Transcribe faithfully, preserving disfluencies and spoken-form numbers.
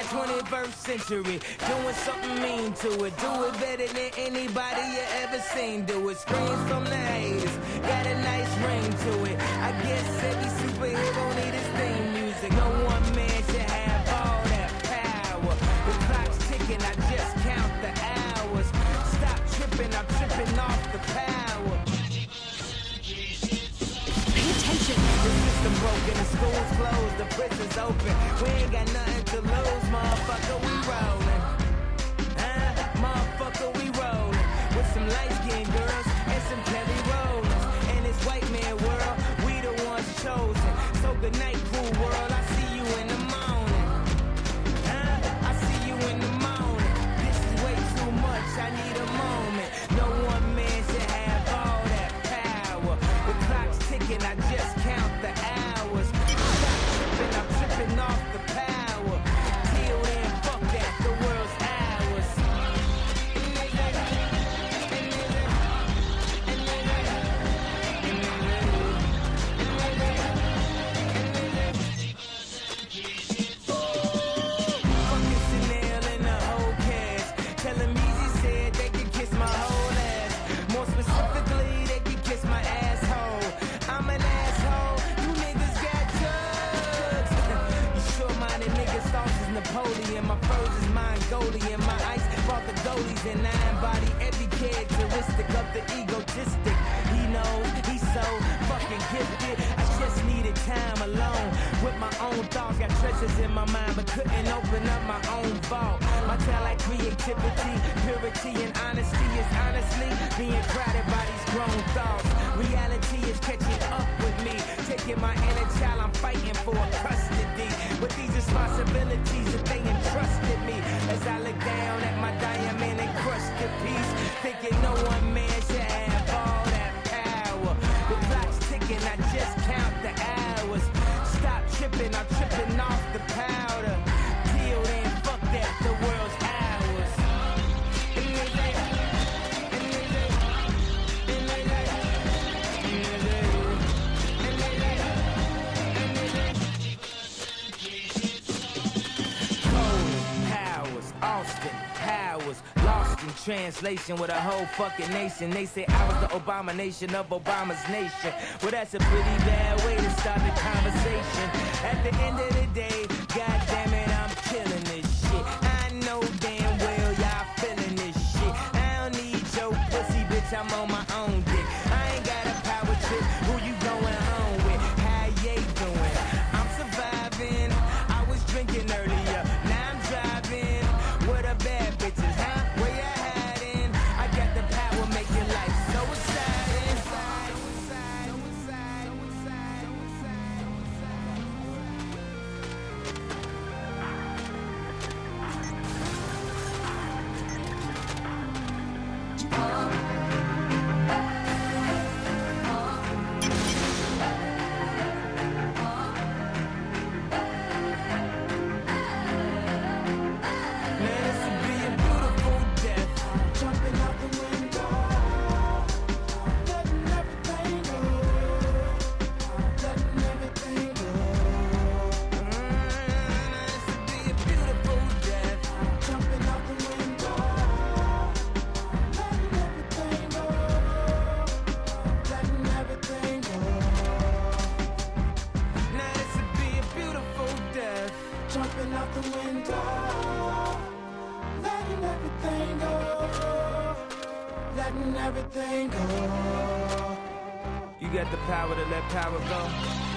twenty-first century, doing something mean to it. Do it better than anybody you ever seen do it. Screams from the haters, got a nice ring to it. I guess every superhero need his theme music. No one man should have all that power. The clock's ticking, I just count the hours. Stop tripping, I'm tripping off the power. Pay attention. The system broken, the school's closed, the prison's open. We ain't got nothing to lose, motherfucker, we rollin'. Uh, motherfucker, we rollin'. With some light-skinned girls and some Kelly Rollins. In this white man world, we the ones chosen. So good night, cool world, I see you in the morning. Uh, I see you in the morning. This is way too much, I need a moment. No one man should have all that power. The clock's ticking, I just count the hours. Stop tripping, I'm tripping off the power. Till then, fuck that, the world's ours. Fucking Chanel and the whole cast. Tell him Easy said they could kiss my whole ass. More specifically, they could kiss my asshole. I'm an asshole, you niggas got drugs. You sure-minded niggas, thoughts is Napoleon. My furs is Mongolian. My ice brought the goalies and I embody every characteristic of the egotistic. He knows he's so fucking gifted. I just needed time alone with my own thoughts. Got treasures in my mind, but couldn't open up my own vault. My talent, creativity, purity, and honesty is honestly being crowded by these grown thoughts. Reality is catching up with me, taking my inner child. I'm fighting for custody with these responsibilities that they entrusted me. As I look down at my diamond encrusted piece, thinking no one man should have all that power. The clock's ticking, I just count the hours. Stop tripping, I'm tripping off the powder. Till then, fuck that, the world's ours. Austin Powers, lost in translation with a whole fucking nation. They say I was the abomination of Obama's nation. Well, that's a pretty bad way to start the conversation. At the end of the day, god damn it, I'm killing this shit. I know damn well y'all feeling this shit. I don't need your pussy, bitch, I'm on my own dick. I ain't got a power trip, who you going home with? How you doing? I'm surviving, I was drinking earlier, now I'm driving. What a bad bitches, huh? Where you hiding? I got the power, make your life so exciting. Jumping out the window, letting everything go, letting everything go. You got the power to let power go?